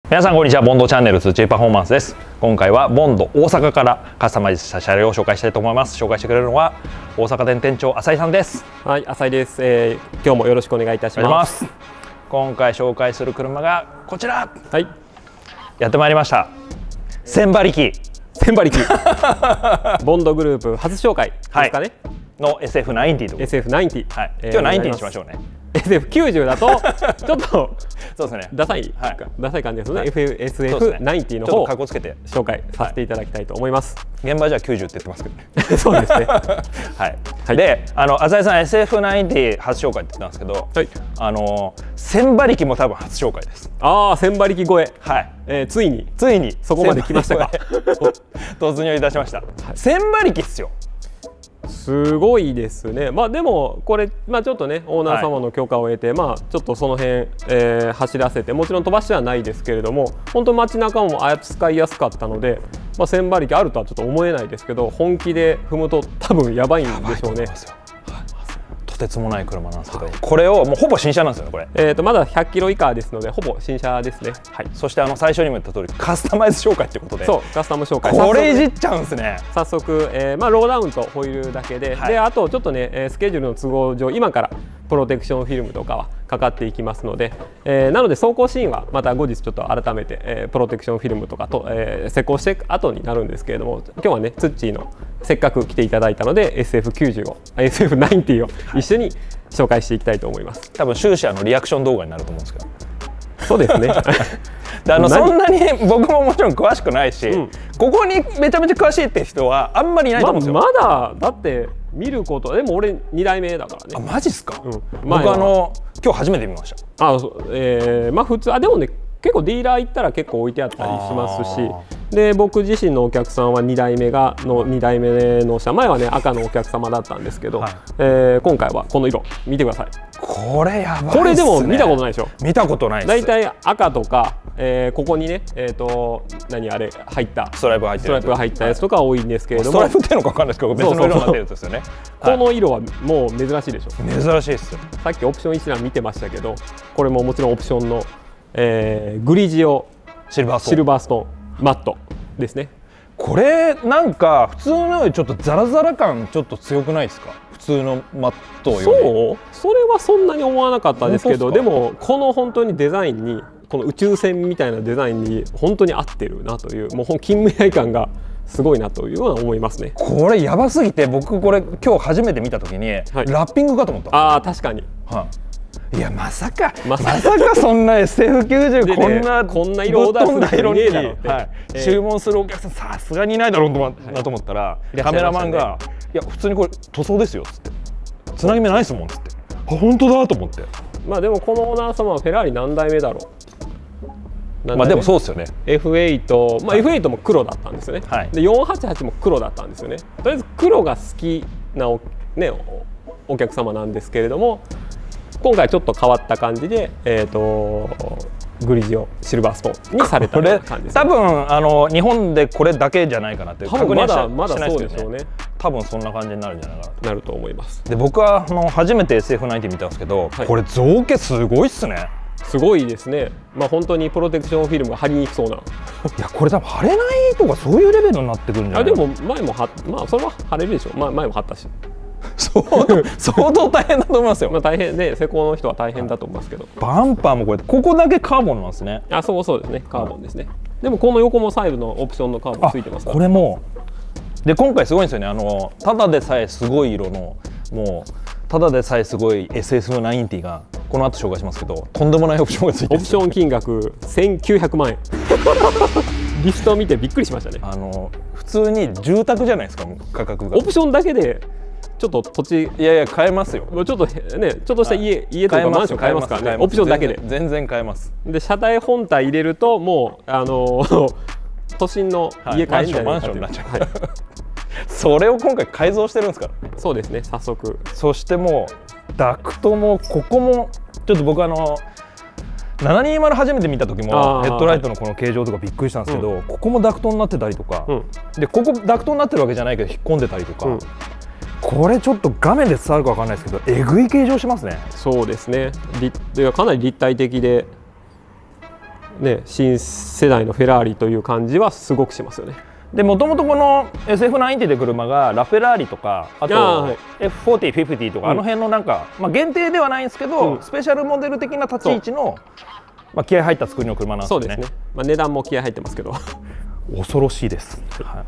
皆さんこんにちは。ボンドチャンネル通知パフォーマンスです。今回はボンド大阪からカスタマイズした車両を紹介したいと思います。紹介してくれるのは大阪店店長浅井さんです。 はい、浅井です。今日もよろしくお願いいたします。 今回紹介する車がこちら。 はい。 やってまいりました。千馬力。 千馬力。ボンドグループ初紹介ですかね。はい、 の SF90 と。 SF90。 はい。今日90にしましょうね。 SF90 だとちょっとそうですね、 ダサい、ダサい感じですね。SF90 の方を紹介させていただきたいと思います。 現場じゃ90って言ってますけどね。 そうですね。 はい。で、浅井さん SF90 初紹介って言ったんですけど、千馬力も多分初紹介です。 ああ、千馬力超え。 はい。 ついにそこまで来ましたか。 突入いたしました。千馬力っすよ。 すごいですね。まあでもこれちょっとねオーナー様の許可を得て、ちょっとその辺、走らせて、もちろん飛ばしてはないですけれども、本当街中も扱いやすかったので、千馬力あるとはちょっと思えないですけど、本気で踏むと多分やばいんでしょうね。 とてつもない車なんですけど、これをもうほぼ新車なんですよね、これ。 まだ100キロ以下ですので、ほぼ新車ですね。 はい。そして最初にも言った通り、カスタマイズ紹介ということで。 そう、カスタム紹介。 これいじっちゃうんですね。早速、ローダウンとホイールだけで、で、あとちょっとね、スケジュールの都合上、今からプロテクションフィルムとかはかかっていきますので、なので走行シーンはまた後日ちょっと改めて、プロテクションフィルムとかと、施工して後になるんですけれども、今日はねツッチーのせっかく来ていただいたので SF90 を SF90 を一緒に紹介していきたいと思います。 多分終始リアクション動画になると思うんですけど。 そうですね。 そんなに僕ももちろん詳しくないし、ここにめちゃめちゃ詳しいって人はあんまりいないと思うんですよ。 まだだって見ること、でも俺2代目だからね。 あ、マジっすか。僕今日初めて見ました。 普通でもね、結構ディーラー行ったら結構置いてあったりしますし、で僕自身のお客さんは2代目の車、前はね赤のお客様だったんですけど、今回はこの色見てください。 これやばいっすね。 これでも見たことないでしょ。 見たことないです。 だいたい赤とか、ここにね何あれ入ったストライプが入ったやつとか多いんですけれども、 ストライプっていうのか分かんないですけど、別の色になってるやつですよね。 この色はもう珍しいでしょ。 珍しいですよ。 さっきオプション一覧見てましたけど、これももちろんオプションのグリジオシルバーストーンマットですね。 これなんか普通のよりちょっとザラザラ感ちょっと強くないですか。普通のマットより。 それはそんなに思わなかったですけど、でもこの本当にデザインに、この宇宙船みたいなデザインに本当に合ってるなという、もう近未来感がすごいなというような思いますね。 これやばすぎて、僕これ今日初めて見た時にラッピングかと思った。 ああ、確かに。 いや、まさかそんな SF90 こんな色オーダーする色に注文するお客さんさすがにいないだろうなと思ったら、カメラマンが「いや普通にこれ塗装ですよ」っつって「つなぎ目ないですもん」っつって「あ、本当だ」と思って。 でもこのオーナー様はフェラーリ何代目だろう。 でもそうですよね。 F8、F8 も黒だったんですよね。で488も黒だったんですよね。とりあえず黒が好きなお客様なんですけれども、今回ちょっと変わった感じで、グリジオシルバーストーンにされたような感じです、ね。多分日本でこれだけじゃないかなって確認はまだそうでしょうね。 多分そんな感じになるんじゃないかな。 なると思います。 で僕は初めて SF90 見たんですけど、これ造形すごいっすね。 すごいですね。本当にプロテクションフィルムが貼りにくそうな。いや、これ多分貼れないとかそういうレベルになってくるんじゃない。 でも前もそれは貼れるでしょ。前も貼ったし。 相当大変だと思いますよ。 大変ね、施工の人は大変だと思いますけど。 バンパーもここだけカーボンなんですね。 そうですね、カーボンですね。でもこの横もサイドのオプションのカーボンついてますから。 これもで今回すごいんですよね。ただでさえすごい色の、もうただでさえすごい SF90 がこの後紹介しますけど、とんでもないオプションがついてる。 オプション金額1900万円。リストを見てびっくりしましたね。 普通に住宅じゃないですか、価格が。 オプションだけでちょっと土地、 いや買えますよ。 ちょっとね、ちょっとした家とかマンション買えますからね。オプションだけで全然買えます。 で車体本体入れるともう都心の家買えるマンションになっちゃう。それを今回改造してるんですから。 そうですね、早速。 そしてもうダクトもここもちょっと僕720初めて見た時もヘッドライトのこの形状とかびっくりしたんですけど、ここもダクトになってたりとか、でここダクトになってるわけじゃないけど引っ込んでたりとか、これちょっと画面で伝わるかわかんないですけど、えぐい形状しますね。 そうですね。かなり立体的で、 ね、新世代のフェラーリという感じはすごくしますよね。 でもともとこの SF90 って車がラフェラーリとかあと F40、50とかあの辺のなんか、まあ、限定ではないんですけど、スペシャルモデル的な立ち位置の、まあ、気合入った作りの車なんですよね。 そうですね、まあ、値段も気合入ってますけど恐ろしいです、はい、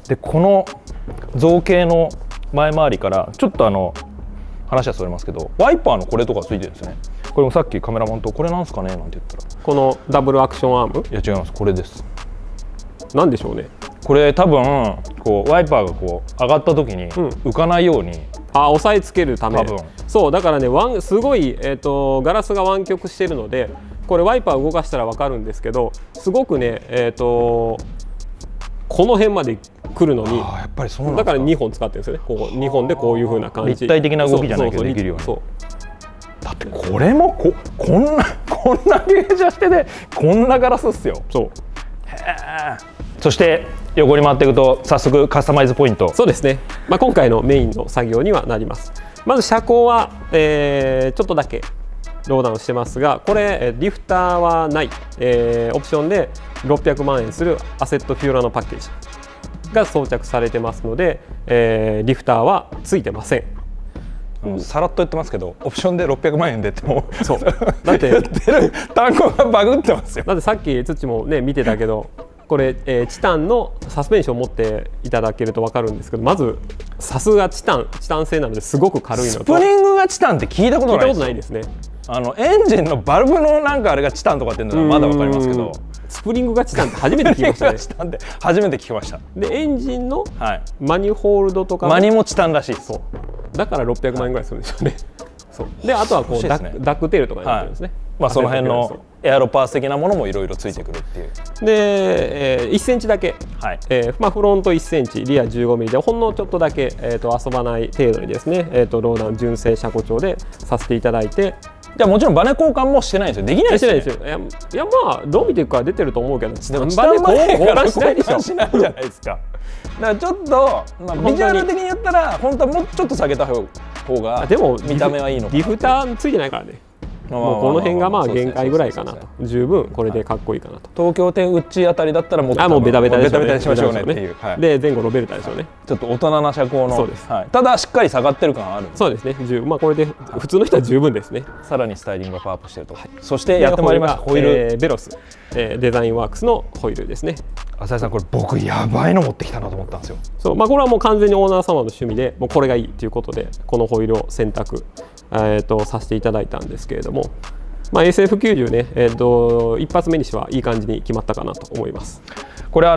でこの造形の前回りからちょっと話はそれますけど、ワイパーのこれとかついてるんですね。これもさっきカメラマンとこれなんですかねなんて言ったら、 このダブルアクションアーム、 いや違います、これです。 なんでしょうね、これ多分こうワイパーがこう上がった時に浮かないように、 押さえつけるため、そうだからね、すごい、ガラスが湾曲してるので、これワイパー動かしたら分かるんですけど、すごくね、この辺まで来るのに、 やっぱりそうなんだから2本使ってるんですよね。ここ2本でこういう風な感じ、 立体的な動きじゃないけどできるように。だってこれもこんな傾斜してでこんなガラスっすよ。 そう。 へえ。そして横に回っていくと早速カスタマイズポイント。 そうですね、まあ、今回のメインの作業にはなります。まず車高は、ちょっとだけローダウンしてますが、これリフターはない、オプションで600万円するアセットフューラーのパッケージが装着されてますので、リフターはついてません。 さらっと言ってますけど、オプションで600万円でってもそうだって言ってる単語がバグってますよ。 だってさっき土もね見てたけど、これ、チタンのサスペンションを持っていただけると分かるんですけど、まずさすがチタン製なのですごく軽いのと、 スプリングがチタンって聞いたことないですね。 エンジンのバルブのなんかあれがチタンとかっていうのはまだ分かりますけど、 スプリングがチタンって初めて聞きましたね。 チタンって初めて聞きました。 でエンジンのマニホールドとかマニもチタンらしい。 そうだから600万円ぐらいするんでしょうね。そうであとはこうダックテールとかになってるんですね。 まあその辺のエアロパーツ的なものもいろいろついてくるっていう。 で、1センチだけ、まあ、フロント1センチリア15ミリでほんのちょっとだけ、遊ばない程度にですね、ローダウン純正車庫調でさせていただいて、 じゃあもちろんバネ交換もしてないんですよ。できないですよね。 してないですよ。いやまあロミティックは出てると思うけど、 でもバネ交換しないでしょ。しないじゃないですか。だからちょっと、まあ、ビジュアル的に言ったら本当はもうちょっと下げた方がでも見た目はいいのかな。 リフターついてないからね。もうこの辺がまあ限界ぐらいかなと、十分これでかっこいいかなと。 東京店うちあたりだったらもうベタベタにしましょうねっていう。 で前後ロベルタでしょうね。 ちょっと大人な車高の。 そうです。 ただしっかり下がってる感はある。 そうですね。まあこれで普通の人は十分ですね。 さらにスタイリングがパワーアップしてると。そしてやってまいりましたホイールベロスデザインワークスのホイールですね。 浅井さんこれ僕やばいの持ってきたなと思ったんですよ。 そうまあこれはもう完全にオーナー様の趣味でもうこれがいいということでこのホイールを選択させていただいたんですけれども。まあ、SF90 ね、一発目にしてはいい感じに決まったかなと思います。 これ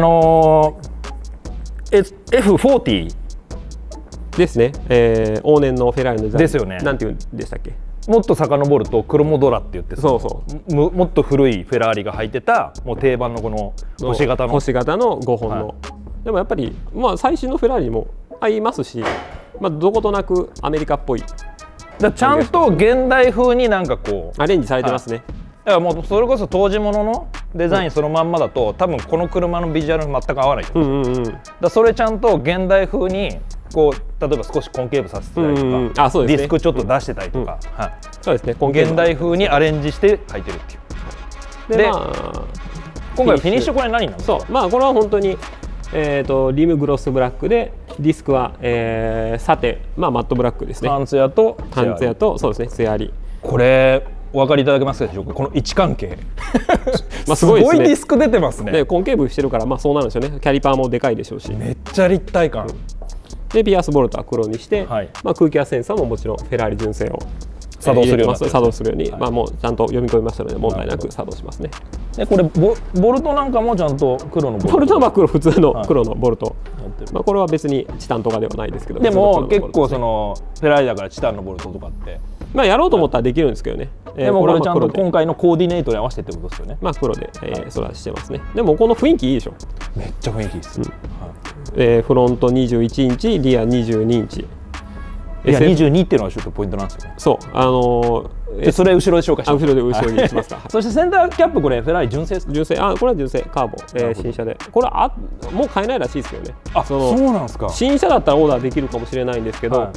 F40 ですね、往年のフェラーリのデザインですよね。 なんていうんでしたっけ。 もっと遡るとクロモドラって言ってもっと古いフェラーリが履いてたもう定番のこの星型の 5本の、でもやっぱり、まあ、最新のフェラーリにも合いますし、まあ、どことなくアメリカっぽい。 ちゃんと現代風になんかこうアレンジされてますね。 だからもうそれこそ当時もののデザインそのまんまだと多分この車のビジュアルに全く合わないと思うんですよ。だそれちゃんと現代風にこう例えば少しコンケーブさせてたりとか、ディスクちょっと出してたりとか、 そうですね。 現代風にアレンジして描いてるっていう。で、今回フィニッシュこれ何なんですか？ そうまあこれは本当にリムグロスブラックでディスクは、サテ、まあ、マットブラックですね。 パンツヤとそうですね、セアリ。 これお分かりいただけますでしょうか、この位置関係まあすごいですね。 すごいディスク出てますね。 でコンケーブしてるから、まあ、そうなるんですよね。キャリパーもでかいでしょうし、 めっちゃ立体感、 でピアスボルトは黒にして、まあ、空気圧センサーももちろんフェラーリ純正を作動するように、まあ、もうちゃんと読み込みましたので問題なく作動しますね。 でこれボルトなんかもちゃんと黒のボルトは普通の黒のボルト、まあこれは別にチタンとかではないですけど、 でも結構そのフェラーリだからチタンのボルトとかってまあやろうと思ったらできるんですけどね。 でもこれちゃんと今回のコーディネートに合わせてってことですよね。 まあ黒でそれはしてますね。でもこの雰囲気いいでしょ。 めっちゃ雰囲気いいです。 フロント21インチ、リア22インチ。 いや22っていうのがちょっとポイントなんですよね。 そうそれ後ろで紹介します。 後ろにしますか。 そしてセンターキャップこれフェラーリ純正ですか？ 純正、これは純正カーボ新車で、これはもう買えないらしいですよね。 そうなんですか。 新車だったらオーダーできるかもしれないんですけど、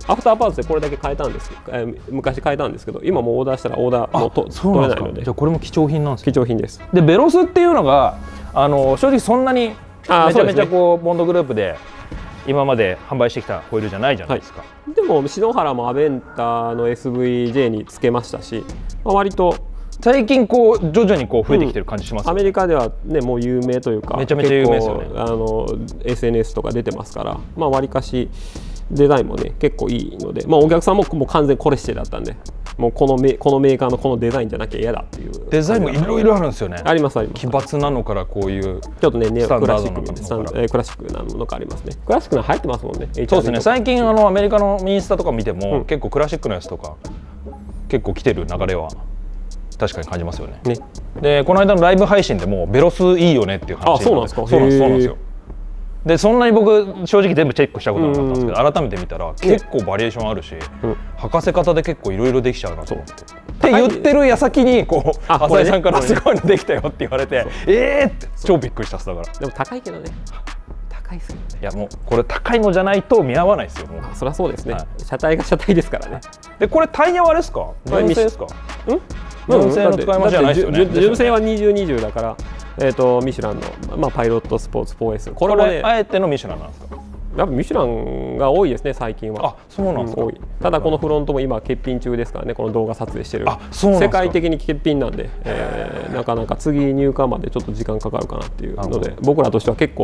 アフターパーツでこれだけ変えたんです、昔変えたんですけど、今もうオーダーしたらオーダーも取れないので。 じゃあこれも貴重品なんですか？ 貴重品です。 でベロスっていうのが正直そんなにめちゃめちゃこうボンドグループで今まで販売してきたホイールじゃないじゃないですか。 でも篠原もアベンタの SVJ につけましたし、割と最近こう徐々にこう増えてきてる感じします、 アメリカではねもう有名というか、 めちゃめちゃ有名ですよね。 SNS とか出てますから、わりかしデザインもね結構いいので、お客さんももう完全これしてだったんで、もうこのメーカーのこのデザインじゃなきゃ嫌だっていう。 デザインもいろいろあるんですよね。 ありますあります。 奇抜なのからこういうちょっとねクラシックなものがありますね。クラシックな入ってますもんね。 そうですね。最近アメリカのインスタとか見ても、結構クラシックなやつとか結構来てる流れは確かに感じますよね。でこの間のライブ配信でもベロスいいよねっていう話になって。 そうなんですか。 そうなんですよ。でそんなに僕正直全部チェックしたことなかったんですけど、改めて見たら結構バリエーションあるし、履かせ方で結構いろいろできちゃうなと思って。って言ってる矢先にこう浅井さんからすごいのできたよって言われて、って超びっくりしたっす。だからでも高いけどね。高いっすよね。 いやもうこれ高いのじゃないと見合わないですよ。もうそりゃそうですね。車体が車体ですからね。 でこれタイヤはあれですか？純正ですか？純正の使い回しじゃないですよね。 純正は2020だから、ミシュランのパイロットスポーツ 4S。これもね、 あえてのミシュランなんですか？ やっぱミシュランが多いですね最近は。 そうなんですか。 ただこのフロントも今欠品中ですからね、この動画撮影してる。 世界的に欠品なんで、なかなか次入荷までちょっと時間かかるかなっていうので、僕らとしては結構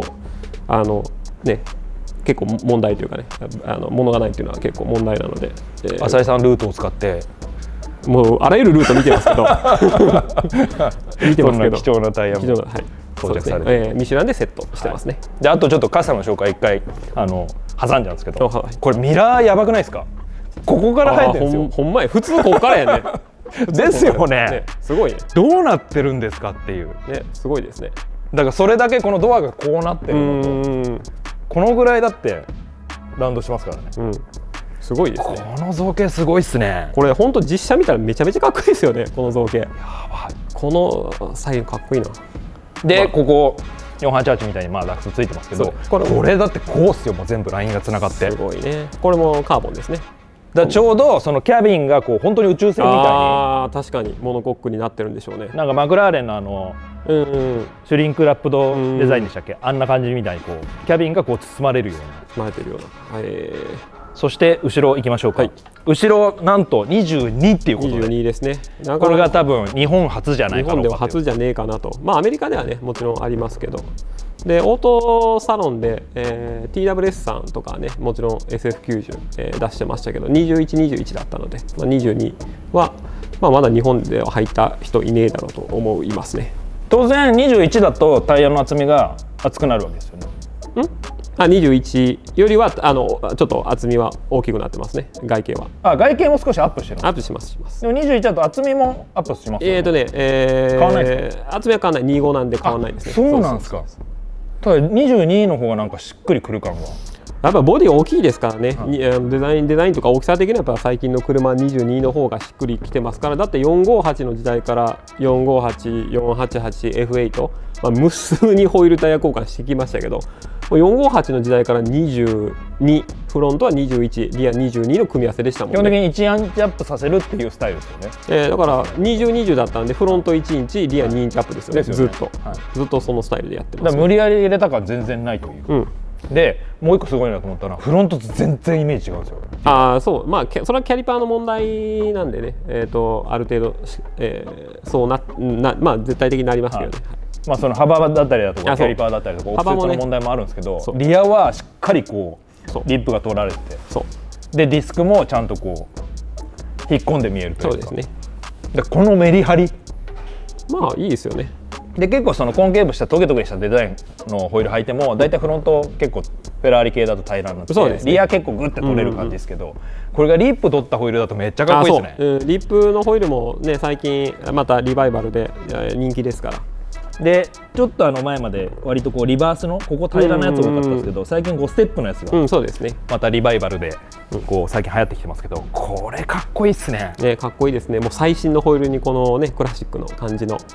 結構問題というかね、物がないというのは結構問題なので、 浅井さんルートを使ってもうあらゆるルート見てますけど見てますけど貴重なタイヤも到着されて、ミシュランでセットしてますね。 であとちょっとカスタムの紹介一回挟んじゃうんですけど、これミラーやばくないですか？ここから生えてるんですよ。 ほんまや、普通ここからやねですよね。 すごいね。 どうなってるんですかっていうね、すごいですね。 だからそれだけこのドアがこうなってるのと、このぐらいだってラウンドしますからね。すごいですね。この造形すごいっすね。 これ本当実写見たらめちゃめちゃかっこいいですよね。この造形。やばい。このサイズかっこいいな。 でここ488みたいにダクトついてますけど、これだってこうっすよ。もう全部ラインがつながって。 すごいね。これもカーボンですね。 だちょうどそのキャビンがこう本当に宇宙船みたいに、 確かにモノコックになってるんでしょうね。 なんかマクラーレンのシュリンクラップドデザインでしたっけ？あんな感じみたいにこうキャビンがこう包まれるような。 包まれてるような。 そして後ろ行きましょうか。後ろなんと22っていうことで。 22ですね。 これが多分日本初じゃないかな。 日本では初じゃねえかなと。アメリカではねもちろんありますけど。でオートサロンで、TWS さんとかねもちろん SF90、出してましたけど21、21だったので、22は、まだ日本では履いた人いねえだろうと思いますね。 当然21だとタイヤの厚みが厚くなるわけですよね。 21よりはちょっと厚みは大きくなってますね。外形は。 外形も少しアップしてる。 アップします。 でも21だと厚みもアップしますよね。 変わらないですか？ 厚みは変わらない。25なんで変わらないですね。 そうなんですか。ただ22の方がなんかしっくりくる感が。 やっぱボディ大きいですからね、デザインとか大きさ的にはやっぱ最近の車22の方がしっくりきてますから。だって458の時代から458、488、F8、無数にホイールタイヤ交換してきましたけど、458の時代から22、フロントは21、リア22の組み合わせでしたもんね。 基本的に1インチアップさせるっていうスタイルですよね。 だから20、20だったんでフロント1インチ、リア2インチアップですよね。ずっとそのスタイルでやってます。 無理やり入れた感全然ないという。でもう一個すごいなと思ったのはフロントと全然イメージ違うんですよ。 そう、それはキャリパーの問題なんでね、ある程度、そう絶対的になりますけどね。 その幅だったりだとかキャリパーだったりとかオフセットの問題もあるんですけど、リアはしっかりこうリップが取られてて、でディスクもちゃんとこう引っ込んで見えるというか。そうですね。でこのメリハリいいですよね。 で結構そのコンケーブしたトゲトゲしたデザインのホイール履いても大体フロント結構フェラーリ系だと平らになって、リア結構グッて取れる感じですけど、これがリップ取ったホイールだとめっちゃかっこいいですね。 リップのホイールもね最近またリバイバルで人気ですから。 でちょっと前まで割とこうリバースのここ平らなやつ多かったんですけど、最近5ステップのやつがそうですね、 またリバイバルでこう最近流行ってきてますけど、これかっこいいっすね。 かっこいいですね。もう最新のホイールにこのねクラシックの感じの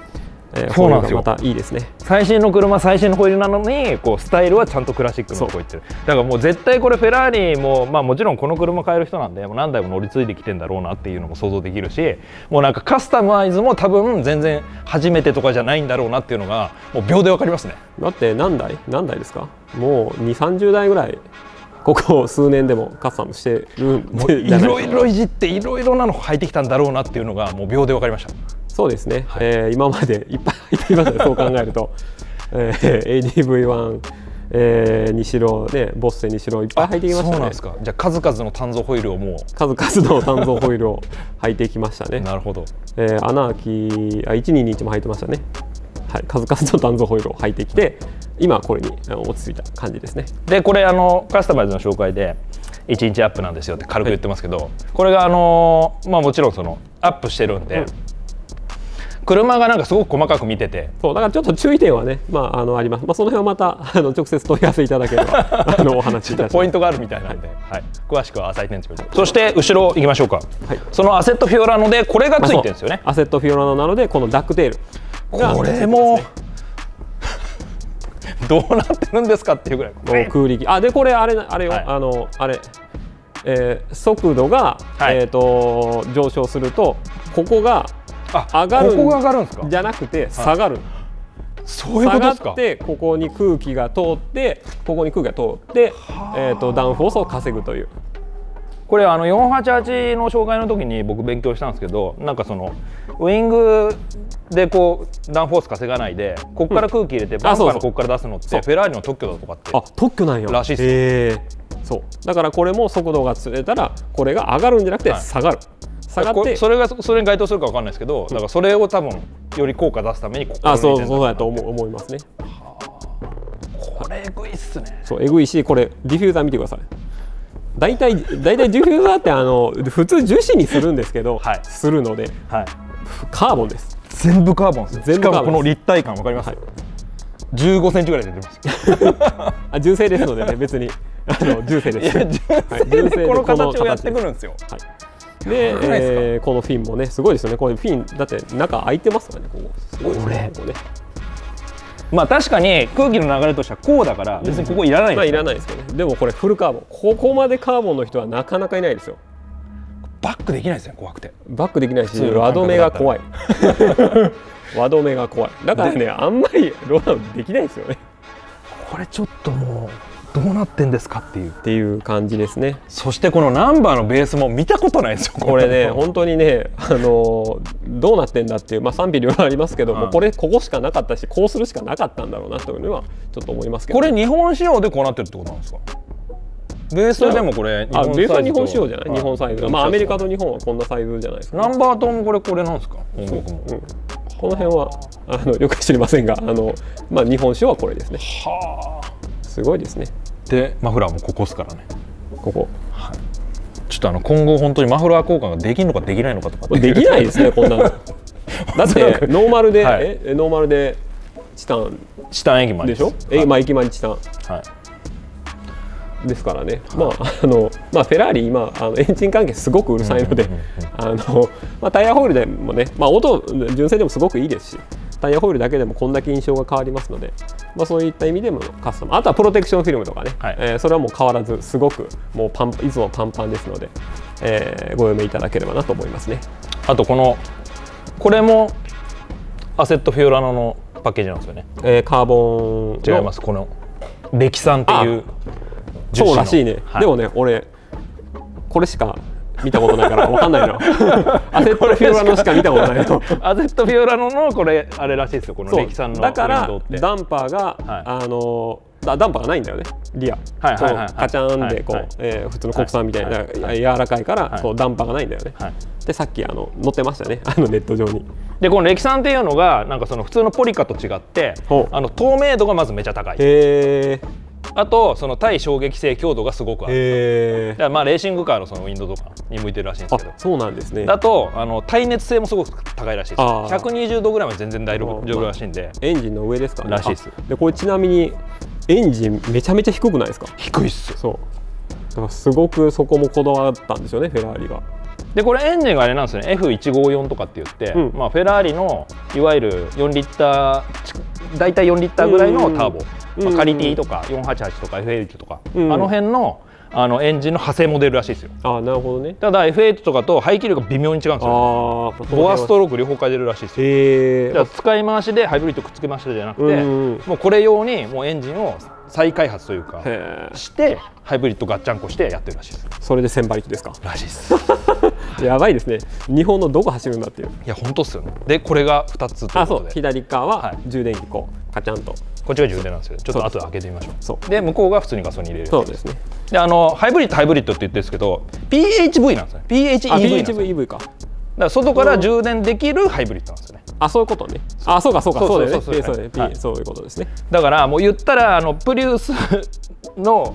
そうなんですよ。 またいいですね。 最新の車、最新のホイールなのにこうスタイルはちゃんとクラシックのとこ行ってる。だからもう絶対これフェラーリも、まあ、もちろんこの車買える人なんでもう何台も乗り継いできてんだろうなっていうのも想像できるし、もうなんかカスタマイズも多分全然初めてとかじゃないんだろうなっていうのがもう秒で分かりますね。 だって何台ですか？もう2、30台ぐらいここ数年でもカスタムしてるんで、 いろいろいじっていろいろなの履いてきたんだろうなっていうのがもう秒で分かりました。 そうですね、はい、今までいっぱい入っていますね。そう考えると、ADV1、にしろ、ね、ボッセにしろいっぱい履いてきましたね。 そうなんですか。じゃあ数々の単造ホイールをもう数々の単造ホイールを履いてきましたね。 なるほど。 アナーキー1221も履いてましたね。はい、数々の単造ホイールを履いてきて今はこれに落ち着いた感じですね。 でこれカスタマイズの紹介で1インチアップなんですよって軽く言ってますけど、はい、これがまあもちろんそのアップしてるんで、車がなんかすごく細かく見てて、 そうだからちょっと注意点はね、あります。その辺はまた直接問い合わせいただければお話しいたします。 ポイントがあるみたいなんで、はい、詳しくは浅井店長に。そして後ろ行きましょうか。はい、そのアセットフィオラノでこれがついてるんですよね。 アセットフィオラノなのでこのダックテールがこれもどうなってるんですかっていうぐらい空力。でこれあれよ、はい、速度が、はい、上昇するとここが上がるんじゃなくて下がる、はい、 そういうことですか。 下がってここに空気が通ってここに空気が通って、ダウンフォースを稼ぐという。 これ488の紹介の時に僕勉強したんですけど、なんかそのウイングでこうダウンフォース稼がないでここから空気入れてバンパーのここから出すのってフェラーリの特許だとかって特許なんやらしいですよ。 そうだからこれも速度がつれたらこれが上がるんじゃなくて下がる、下がってそれに該当するか分かんないですけど、だからそれを多分より効果出すためにここにそうだと思いますね。 これエグいっすね。 そうエグいし、これディフューザー見てください。大体ディフューザーって普通樹脂にするんですけど、はい、するので、はい、カーボンです。 全部カーボンです。しかもこの立体感分かります、はい、15センチぐらい出てます純正ですのでね、別に純正です。 純正でこの形をやってくるんですよ。 で、このフィンもねすごいですよね。これフィンだって中開いてますからね。ここすごいですね。ここね。 まあ確かに空気の流れとしてはこうだから別にここいらないんですよ。 いらないですけどね。でもこれフルカーボン、ここまでカーボンの人はなかなかいないですよ。 バックできないですね、怖くて。 バックできないし、輪止めが怖い。輪止めが怖い。だからね、あんまりローダウンできないですよね。 これちょっともうどうなってんですかっていう感じですね。 そしてこのナンバーのベースも見たことないですよ。 これね本当にねどうなってんだっていう、賛否両論ありますけども、ここしかなかったしこうするしかなかったんだろうなというのはちょっと思いますけど、 これ日本仕様でこうなってるってことなんですか？ベースでもこれベースは日本仕様じゃない？日本サイズ。アメリカと日本はこんなサイズじゃないですか。 ナンバーともこれなんですか？ この辺はよく知りませんが日本仕様はこれですね。 はあ、 すごいですね。 でマフラーもここですからね。 ここ、 はい、ちょっと今後本当にマフラー交換ができるのかできないのかとかできないですねこんなの。だってノーマルで、はい、ノーマルでチタン駅前でしょ。駅前にチタン、はい、ですからね。フェラーリ今エンジン関係すごくうるさいので、タイヤホイールでもね、音純正でもすごくいいですし、タイヤホイールだけでもこんだけ印象が変わりますので、そういった意味でもカスタム、あとはプロテクションフィルムとかね、はい、それはもう変わらずすごくもういつもパンパンですので、ご読みいただければなと思いますね。 あとこれもアセットフィオラノのパッケージなんですよね。 カーボン違います。このレキサンっていうそうらしいね、はい、でもね俺これしか見たことないから分かんないの。アセットフィオラノしか見たことないの。 アセットフィオラノのこれあれらしいですよ。このレキサンのだからダンパーが、はい、ダンパーがないんだよね。リアカチャンでこう普通の国産みたいな柔らかいからこうダンパーがないんだよね。でさっき載ってましたねネット上に。 でこのレキサンっていうのがなんかその普通のポリカと違って透明度がまずめちゃ高い。あとその対衝撃性強度がすごくある。だからレーシングカーのそのウィンドウとかに向いてるらしいんですけど。 そうなんですね。 だと耐熱性もすごく高いらしいです。120度ぐらいまで全然大丈夫らしいんで。 エンジンの上ですからね。 らしいです。 でこれちなみにエンジンめちゃめちゃ低くないですか？ 低いっす。 そう。だからすごくそこもこだわったんですよねフェラーリが。 でこれエンジンがあれなんですよね、 F154 とかって言って、まあ、フェラーリのいわゆる4リッター大体4リッターぐらいのターボ、まあ、カリティとか488とか F8 とか、あの辺のエンジンの派生モデルらしいですよ。 あ、なるほどね。 ただ F8 とかと排気量が微妙に違うんですよ。ボアストローク両方変えてるらしいですよ。じゃあ使い回しでハイブリッドくっつけましたじゃなくて、もうこれ用にもうエンジンを再開発というかしてハイブリッドガッチャンコしてやってるらしいです。 それで1000馬力ですか。 らしいです。 やばいですね。日本のどこ走るんだっていう。 いや本当っすよね。でこれが2つということで。 そう、左側は充電器こうカチャンと。 こっちが充電なんですよ。ちょっと後で開けてみましょう。で向こうが普通にガソリン入れる。 そうですね。 でハイブリッドって言ってるんですけど PHV なんですね。PHEV か。だから外から充電できるハイブリッドなんですよね。 あ、そういうことね。あ、そうかそうか、そうだよね。そういうことですね。 だからもう言ったらプリウスの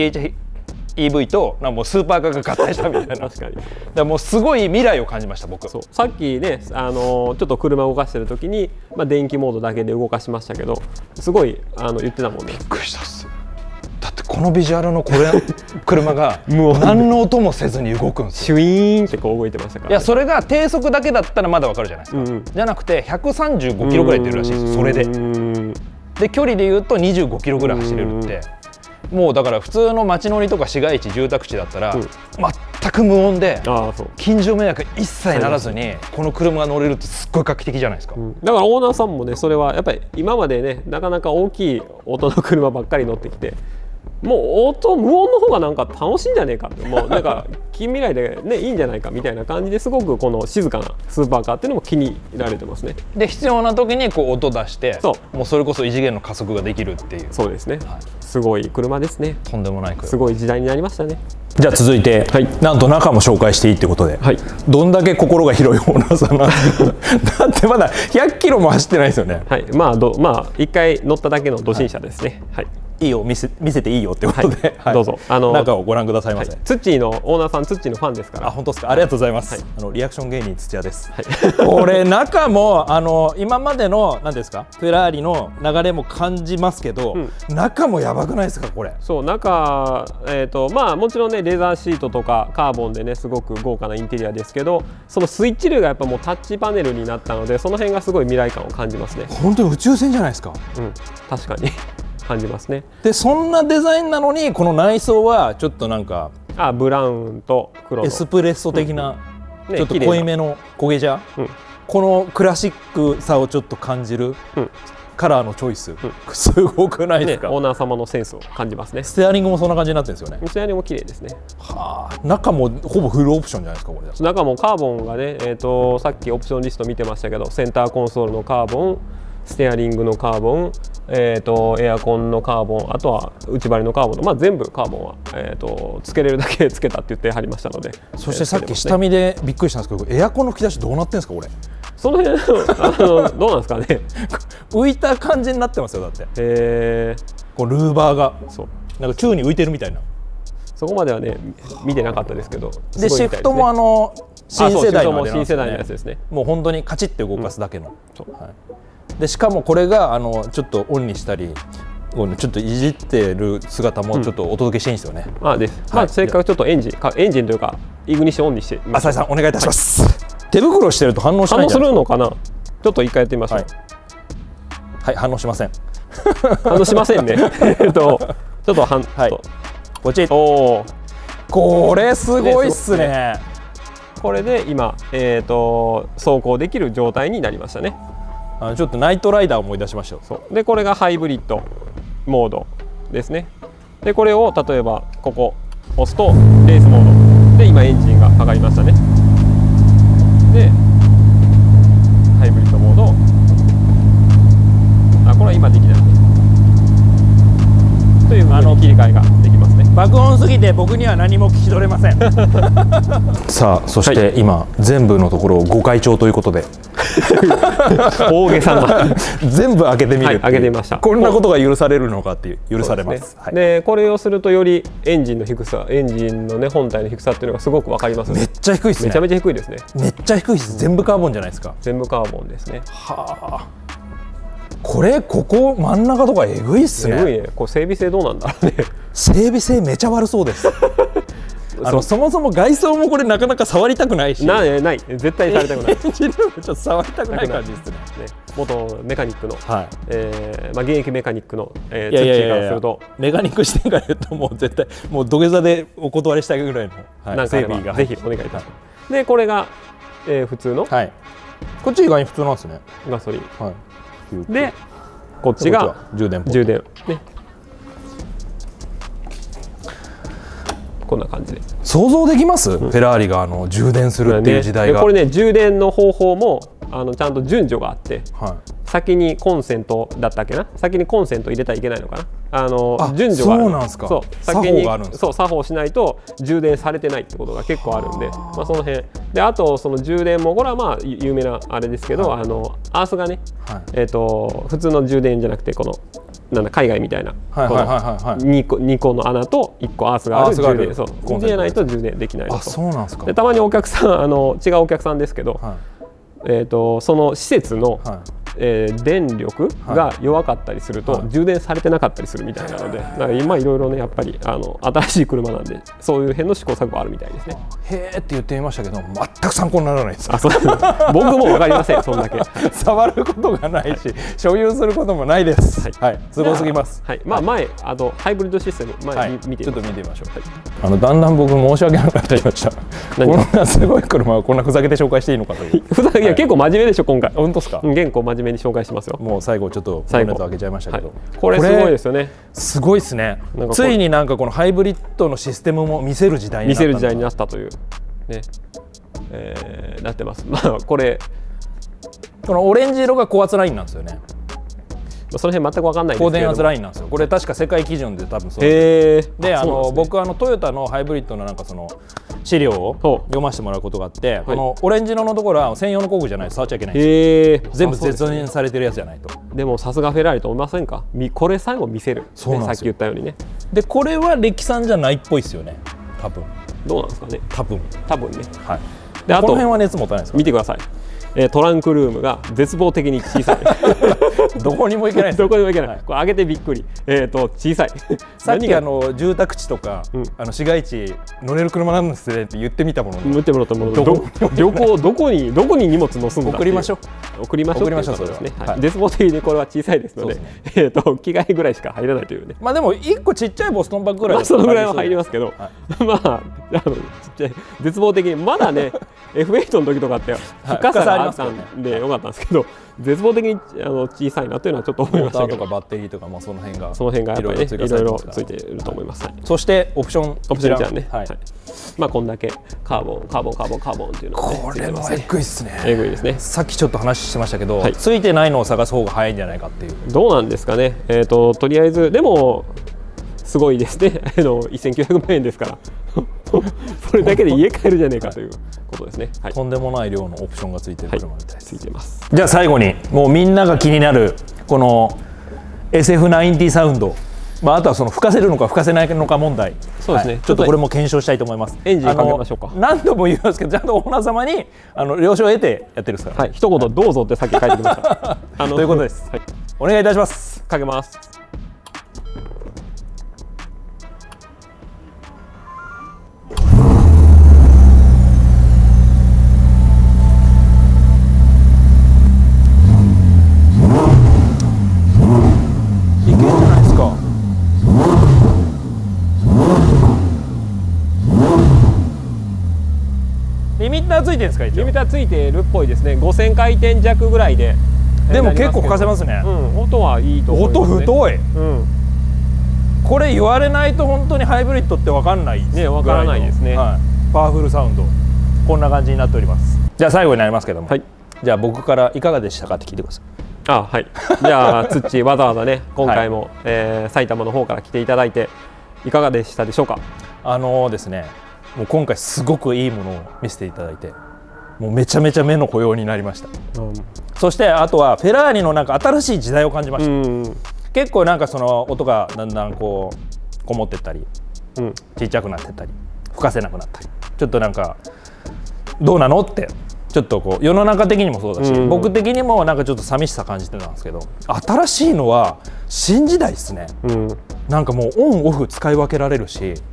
PHEV ともうスーパーカーが合体したみたいな。 確かに。だからもうすごい未来を感じました僕。 そう、さっきねちょっと車を動かしてる時に電気モードだけで動かしましたけど、すごい言ってたもんね。 びっくりしたっす。だってこのビジュアルの車が何の音もせずに動くんですよ。シュイーンってこう動いてましたから、ね。 いやそれが低速だけだったらまだわかるじゃないですか。じゃなくて135キロぐらい出るらしいです。それで。で距離で言うと25キロぐらい走れるって。もうだから普通の街乗りとか市街地住宅地だったら全く無音で近所迷惑一切ならずにこの車が乗れるってすっごい画期的じゃないですか。 だからオーナーさんもねそれはやっぱり今までねなかなか大きい音の車ばっかり乗ってきて、もう無音の方がなんか楽しいんじゃねえかって、もうなんか近未来でねいいんじゃないかみたいな感じですごくこの静かなスーパーカーっていうのも気に入られてますね。 で必要な時にこう音出してもうそれこそ異次元の加速ができるっていう。 そうですね、はい、すごい車ですね。 とんでもない車、 すごい時代になりましたね。 じゃあ続いて、はい、なんと中も紹介していいってことで、はい、どんだけ心が広いオーナーさんなんですけどだってまだ100キロも走ってないですよね。 はい、まあ1回乗っただけの初心者ですね。はい、 いいよ見せていいよってことで、 はい、どうぞ中をご覧くださいませ。 ツッチーのオーナーさん、ツッチーのファンですから。 あ、本当ですか。ありがとうございます。リアクション芸人土屋です。これ中も今までの何ですかフェラーリの流れも感じますけど、中もやばくないですかこれ。 そう、中まあもちろんねレーザーシートとかカーボンでねすごく豪華なインテリアですけど、そのスイッチ類がやっぱもうタッチパネルになったので、その辺がすごい未来感を感じますね。 本当に宇宙船じゃないですか。 確かに感じますね。 でそんなデザインなのにこの内装はちょっとなんかブラウンと黒のエスプレッソ的な、ちょっと濃いめの焦げ茶、このクラシックさをちょっと感じるカラーのチョイス、すごくないですか。 オーナー様のセンスを感じますね。 ステアリングもそんな感じになってるんですよね。 ステアリングも綺麗ですね。 はあ、中もほぼフルオプションじゃないですかこれ。 中もカーボンがね、さっきオプションリスト見てましたけど、センターコンソールのカーボン、ステアリングのカーボン、エアコンのカーボン、あとは内張りのカーボンの、全部カーボンは、つけれるだけつけたって言ってはりましたので。 そしてさっき下見でびっくりしたんですけど、エアコンの吹き出しどうなってんですかこれ。 その辺どうなんですかね浮いた感じになってますよ。だってこうルーバーがなんか宙に浮いてるみたいな。 そこまではね見てなかったですけど。 でシフトも新世代のやつですね。 もう本当にカチッて動かすだけの。でしかもこれがちょっとオンにしたりちょっといじってる姿もちょっとお届けしていいんですよね。 せっかくちょっとエンジンというかイグニッションオンにして。 浅井さんお願いいたします。手袋してると反応しないんじゃないですか。 反応するのかな。ちょっと一回やってみましょう。 はい、反応しません。 反応しませんね。ちょっとこっち。おお、これすごいっすね。 これで今走行できる状態になりましたね。 ちょっとナイトライダーを思い出しましたよ。 でこれがハイブリッドモードですね。でこれを例えばここ押すとレースモードで今エンジンがかかりましたね。でハイブリッドモード、これは今できないというふうに切り替えができますね。 爆音すぎて僕には何も聞き取れません。さあそして今、全部のところをご開帳ということで大げさな全部開けてみる、 開けてみました。 こんなことが許されるのかっていう許されます。 でこれをするとよりエンジンの低さ、エンジンのね本体の低さっていうのがすごく分かります。 めっちゃ低いですね。 めちゃめちゃ低いですね。 めっちゃ低いです。全部カーボンじゃないですか。 全部カーボンですね。 はあ、ここ真ん中とかえぐいっすね。 えぐいね。これ整備性どうなんだろうね。 整備性めちゃ悪そうです。 そもそも外装もこれなかなか触りたくないし、 ない絶対されたくないちょっと触りたくない感じですね。 元メカニックの、 はい、 現役メカニックのツッチーからすると、 メカニック視点から言うともう絶対もう土下座でお断りしたいぐらいの、 はい、なんかあればぜひお願いいたします。でこれが、普通の、 はい、こっち意外に普通なんですね、 ガソリン、 はい、 でこっちが充電ね、こんな感じで想像できます、フェラーリが充電するっていう時代が、 これね充電の方法もちゃんと順序があって、 はい、 先にコンセントだったっけな、先にコンセント入れたらいけないのかな、順序がある。 そうなんですか。 そう、 作法があるんですか。 そう、作法しないと充電されてないってことが結構あるんで、まあその辺で、あとその充電もこれはまあ有名なあれですけど、はい、アースがね、はい、普通の充電じゃなくてこのなんだ海外みたいな2個の穴と1個アースがある充電、そうじゃないと充電できないのと。 そうなんですか。 でたまにお客さん違うお客さんですけど、はい、その施設の、はい、電力が弱かったりすると、はい、充電されてなかったりするみたいなので、だから今いろいろねやっぱり新しい車なんでそういう辺の試行錯誤あるみたいですね。 へーって言ってみましたけど全く参考にならないです。 そう僕も分かりませんそんだけ触ることがないし、はい、所有することもないです。はい、すごすぎます。 はい、まあ前ハイブリッドシステム前に見てちょっと見てみましょう。だんだん僕申し訳なくなってきました。こんなすごい車をこんなふざけて紹介していいのかという。 ふざけ、いや結構真面目でしょ今回。 本当ですか。 結構真面目に紹介しますよ。 もう最後ちょっとボンネット開けちゃいましたけど、 これすごいですよね。 すごいですね。ついになんかこのハイブリッドのシステムも見せる時代になったというね、なってます。まあこれこのオレンジ色が高圧ラインなんですよね。 その辺全く分かんないですけど、 高電圧ラインなんですよ。これ確か世界基準で多分そうで、僕トヨタのハイブリッドのなんかその資料を読ませてもらうことがあって、このオレンジ色のところは専用の工具じゃないと触っちゃいけないんですよ。全部絶縁されてるやつじゃないと。 でもさすがフェラーリと思いませんか。これさえも見せる。さっき言ったようにね。 でこれは歴産じゃないっぽいですよね。多分。 どうなんですかね。 多分ね。 はい。 であとこの辺は熱持たないですか。 見てください。トランクルームが絶望的に小さいどこにも行けないです。 どこにも行けない、はい、これ上げてびっくり、小さいさっき住宅地とか、市街地乗れる車なんですねって言ってみたもの、 言ってもらったものどこに荷物乗すんだ。 送りましょうそうですね。絶望的にこれは小さいですので、着替えぐらいしか入らないというね。 まあでも1個ちっちゃいボストンバッグぐらいそのぐらいは入りますけど、まあちっちゃい絶望的にまだねF8 の時とかって深さがあったんでよかったんですけど、絶望的に小さいなというのはちょっと思いましたけど、 モーターとかバッテリーとかもその辺がやっぱりねいろいろついていると思います。 そしてオプションじゃね、まあこんだけカーボンっていうのをね、 これもエグいですね。 エグいですね。 さっきちょっと話してましたけど、ついてないのを探す方が早いんじゃないかっていう。 どうなんですかね。とりあえずでもすごいですね。1900万円ですからそれだけで家買えるじゃねえかということですね。 とんでもない量のオプションがついてる車みたいです。 ついてます。 じゃあ最後にもうみんなが気になるこの SF90 サウンド、あとはその吹かせるのか吹かせないのか問題、 そうですね、 ちょっとこれも検証したいと思います。 エンジンかけましょうか。 何度も言いますけどちゃんとオーナー様に了承を得てやってるんですから。 一言どうぞってさっき書いてきましたということです。お願いいたします。 かけます。 リミッターついてるんですか。 リミッターついてるっぽいですね。5000回転弱ぐらいで。 でも結構吹かせますね。 音はいいと思いますね。 音太い。これ言われないと本当にハイブリッドって分かんないね。分からないですね。 パワフルサウンドこんな感じになっております。じゃあ最後になりますけども、じゃあ僕からいかがでしたかって聞いてください。 はい。じゃあツッチーわざわざね今回も埼玉の方から来ていただいていかがでしたでしょうか。 ですね、もう今回すごくいいものを見せていただいて、もうめちゃめちゃ目の保養になりました。そしてあとはフェラーリのなんか新しい時代を感じました。結構なんかその音がだんだんこうこもってったり、ちっちゃくなってったり吹かせなくなったり、ちょっとなんかどうなのってちょっとこう世の中的にもそうだし、僕的にもなんかちょっと寂しさ感じてたんですけど、新しいのは新時代ですね。なんかもうオンオフ使い分けられるし、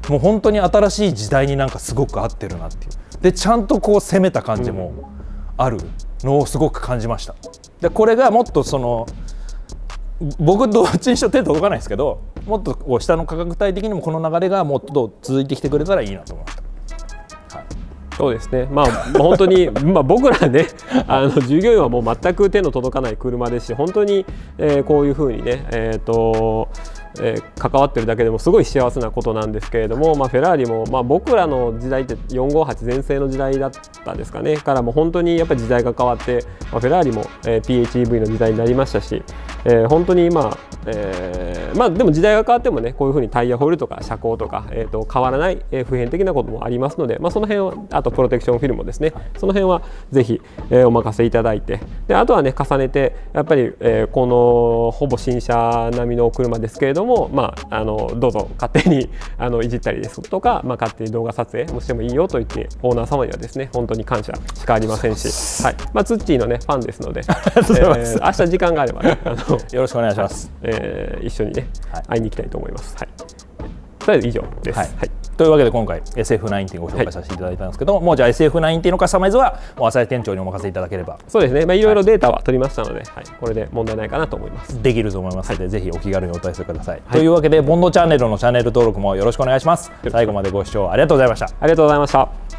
もう本当に新しい時代になんかすごく合ってるなっていう。でちゃんとこう攻めた感じもあるのをすごく感じました。でこれがもっとその僕どっちにしろ手届かないですけど、もっとこう下の価格帯的にもこの流れがもっと続いてきてくれたらいいなと思いました。 そうですね、まあ本当に僕らね従業員はもう全く手の届かない車ですし、本当に、こういうふうにね、関わってるだけでもすごい幸せなことなんですけれども、フェラーリも、僕らの時代って458全盛の時代だったんですかね、からも本当にやっぱり時代が変わって、フェラーリも、PHEV の時代になりましたし、本当にでも時代が変わってもね、こういうふうにタイヤホイールとか車高とか、変わらない、普遍的なこともありますので、その辺はあとプロテクションフィルムですね、その辺はぜひ、お任せいただいて、であとはね重ねてやっぱり、このほぼ新車並みの車ですけれども、どうぞ勝手にいじったりですとか、勝手に動画撮影もしてもいいよと言ってオーナー様にはですね本当に感謝しかありませんし、ツッチーのねファンですので、明日時間があればねよろしくお願いします。 一緒にね、会いに行きたいと思います。とりあえず以上です。 というわけで今回 SF90 ご紹介させていただいたんですけども、もうじゃあ SF90 のカスタマイズはもう浅井店長にお任せいただければ。 そうですね、いろいろデータは取りましたので、これで問題ないかなと思います。 できると思いますので、ぜひお気軽にお問い合わせください。というわけでボンドチャンネルのチャンネル登録もよろしくお願いします。最後までご視聴ありがとうございました。 ありがとうございました。